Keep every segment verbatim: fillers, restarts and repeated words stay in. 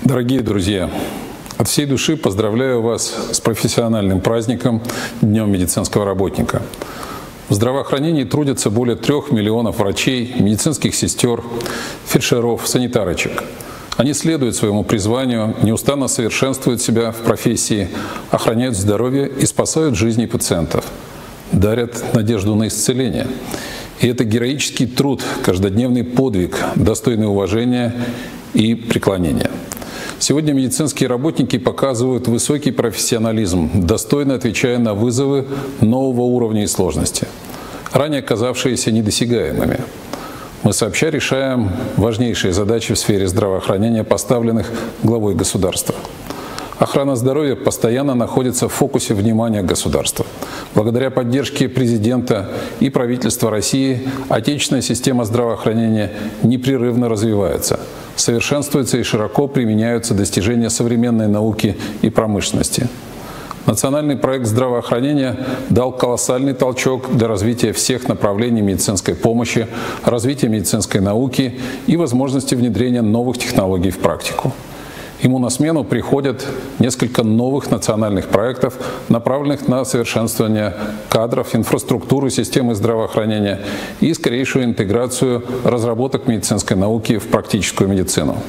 Дорогие друзья, от всей души поздравляю вас с профессиональным праздником Днем медицинского работника. В здравоохранении трудятся более трех миллионов врачей, медицинских сестер, фельдшеров, санитарочек. Они следуют своему призванию, неустанно совершенствуют себя в профессии, охраняют здоровье и спасают жизни пациентов, дарят надежду на исцеление. И это героический труд, каждодневный подвиг, достойный уважения и преклонения. Сегодня медицинские работники показывают высокий профессионализм, достойно отвечая на вызовы нового уровня и сложности, ранее казавшиеся недосягаемыми. Мы сообща решаем важнейшие задачи в сфере здравоохранения, поставленных главой государства. Охрана здоровья постоянно находится в фокусе внимания государства. Благодаря поддержке президента и правительства России отечественная система здравоохранения непрерывно развивается, совершенствуется и широко применяются достижения современной науки и промышленности. Национальный проект здравоохранения дал колоссальный толчок для развития всех направлений медицинской помощи, развития медицинской науки и возможности внедрения новых технологий в практику. Ему на смену приходят несколько новых национальных проектов, направленных на совершенствование кадров, инфраструктуры системы здравоохранения и скорейшую интеграцию разработок медицинской науки в практическую медицину.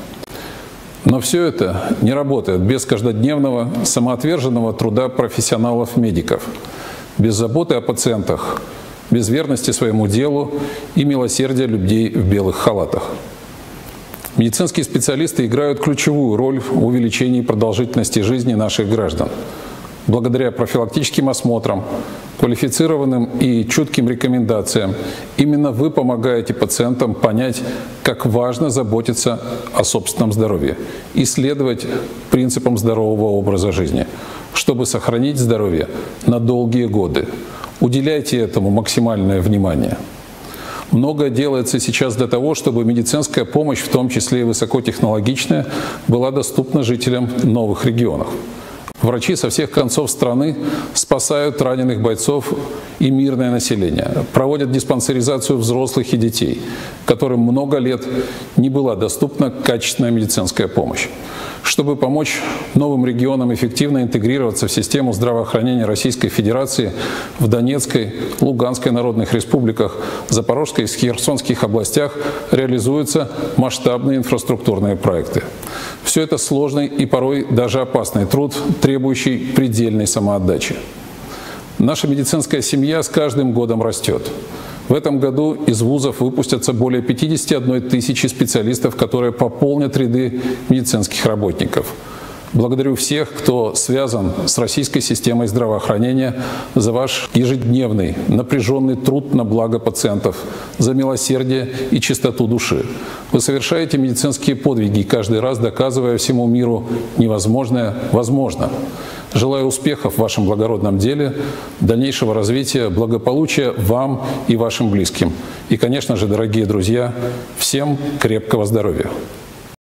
Но все это не работает без каждодневного самоотверженного труда профессионалов-медиков, без заботы о пациентах, без верности своему делу и милосердия людей в белых халатах. Медицинские специалисты играют ключевую роль в увеличении продолжительности жизни наших граждан. Благодаря профилактическим осмотрам, квалифицированным и чутким рекомендациям именно вы помогаете пациентам понять, как важно заботиться о собственном здоровье и следовать принципам здорового образа жизни, чтобы сохранить здоровье на долгие годы. Уделяйте этому максимальное внимание. Многое делается сейчас для того, чтобы медицинская помощь, в том числе и высокотехнологичная, была доступна жителям новых регионов. Врачи со всех концов страны спасают раненых бойцов и мирное население, проводят диспансеризацию взрослых и детей, которым много лет не была доступна качественная медицинская помощь. Чтобы помочь новым регионам эффективно интегрироваться в систему здравоохранения Российской Федерации, в Донецкой, Луганской народных республиках, Запорожской и Херсонских областях реализуются масштабные инфраструктурные проекты. Все это сложный и порой даже опасный труд, требующий предельной самоотдачи. Наша медицинская семья с каждым годом растет. В этом году из вузов выпустятся более пятидесяти одной тысячи специалистов, которые пополнят ряды медицинских работников. Благодарю всех, кто связан с российской системой здравоохранения, за ваш ежедневный напряженный труд на благо пациентов, за милосердие и чистоту души. Вы совершаете медицинские подвиги, каждый раз доказывая всему миру невозможное возможно. Желаю успехов в вашем благородном деле, дальнейшего развития, благополучия вам и вашим близким. И, конечно же, дорогие друзья, всем крепкого здоровья!